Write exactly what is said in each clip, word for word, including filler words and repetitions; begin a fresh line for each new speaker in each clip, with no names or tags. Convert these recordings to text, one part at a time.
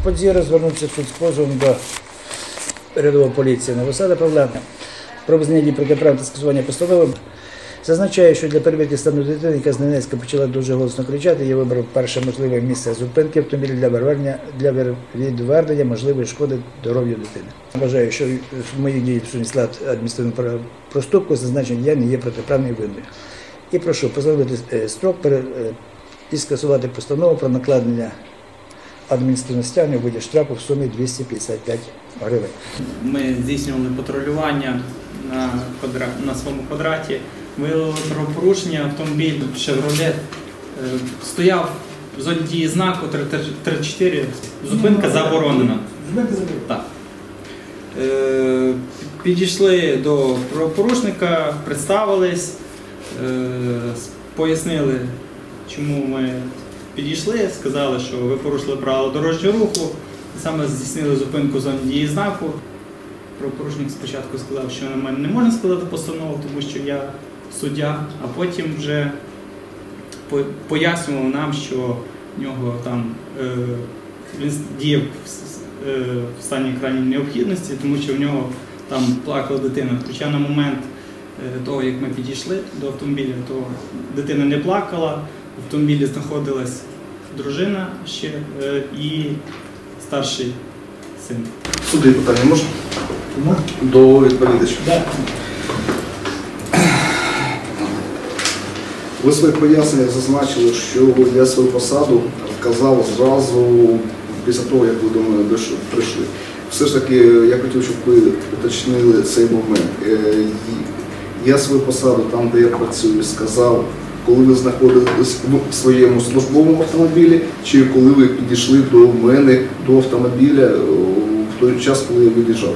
Подзіра звернувся з позовом до рядової поліції Новосада Павлена про визнання дій протиправного та скасування постанови. Зазначає, що для перевірки стану дитини, яка з Ненецька почала дуже голосно кричати, я вибрав перше можливе місце зупинки автомобіля для відвернення, для відвернення можливої шкоди здоров'ю дитини. Вважаю, що в моїх діях всунений склад адміністративного проступку зазначення я не є протиправною винною. І прошу постановити строк і скасувати постанову про накладення адміністративного стягнення у виді штрафу в сумі двісті п'ятдесят п'ять гривень.
Ми здійснювали патрулювання на, квадрат, на своєму квадраті. Виявили правопорушення, автомобіль «Шевроле» стояв в зоні дії знаку три чотири, зупинка заборонена. Так. Е, підійшли до правопорушника, представились, е, пояснили, чому ми підійшли, сказали, що ви порушили правила дорожнього руху, саме здійснили зупинку в зоні дії знаку. Правопорушник спочатку сказав, що на мене не можна складати постанову, тому що я суддя, а потім вже пояснював нам, що в нього там е, він діяв е, в стані крайньої необхідності, тому що в нього там плакала дитина. Хоча на момент е, того, як ми підійшли до автомобіля, то дитина не плакала, в автомобілі знаходилась дружина ще е, і старший син.
Суди питання можна? До відповідача.
Да.
Ви в своїх поясненнях зазначили, що я свою посаду вказав зразу після того, як ви до мене прийшли. Все ж таки, я хотів, щоб ви уточнили цей момент. Я свою посаду там, де я працюю, сказав, коли ви знаходились в своєму службовому автомобілі, чи коли ви підійшли до мене, до автомобіля в той час, коли я від'їжджав?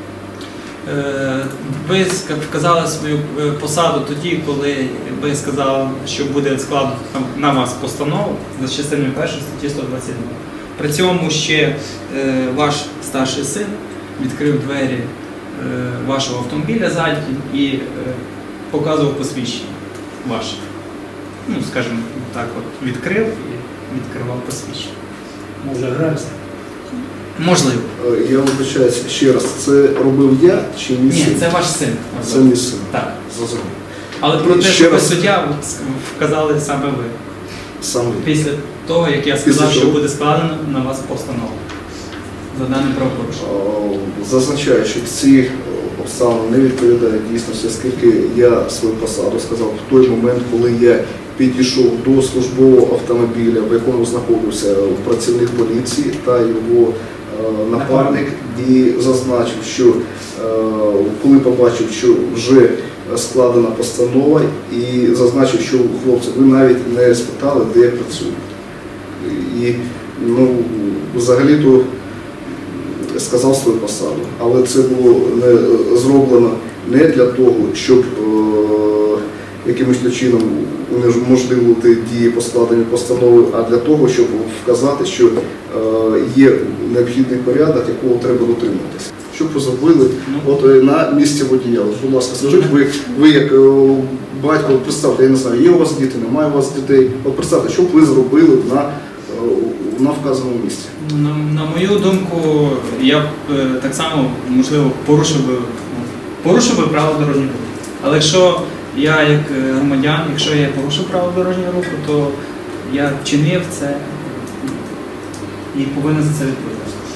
Ви вказали свою посаду тоді, коли ви сказали, що буде складено на вас постанову за частиною першої статті сто двадцять два. При цьому ще ваш старший син відкрив двері вашого автомобіля задні і показував посвідчення ваше. Ну, скажімо так, от відкрив і відкривав посвідчення.
Може, грався?
Можливо.
Я вибачаюся ще раз, це робив я чи мій син?
Ні, це ваш син.
Це мій син.
Так.
Зрозуміло.
Але про те, що ви суддя, вказали саме ви.
Саме.
Після того, як я сказав, що буде складено на вас постанова за даним правопорушенням.
Зазначаю, що ці обставини не відповідають дійсності, оскільки я свою посаду сказав в той момент, коли я підійшов до службового автомобіля, в якому знаходився працівник поліції та його е, напарник, і зазначив, що е, коли побачив, що вже складена постанова, і зазначив, що хлопці, ви навіть не спитали, де я працюю. І ну, взагалі-то сказав свою посаду, але це було не зроблено не для того, щоб е, якимось чином унеможливити дії по складенню постанови, а для того, щоб вказати, що е, є необхідний порядок, якого треба дотримуватися. Що б ви зробили от, на місці водія? Будь ласка, скажіть, ви, ви як е, батько, представте, я не знаю, є у вас діти, немає у вас дітей, от представте, що б ви зробили на, е, на вказаному місці?
На, на мою думку, я б е, так само, можливо, порушив би, порушив би право дорожнього руху. Але якщо я як громадян, якщо я порушив право дорожнього руху, то я вчинив це і повинен за це відповідати.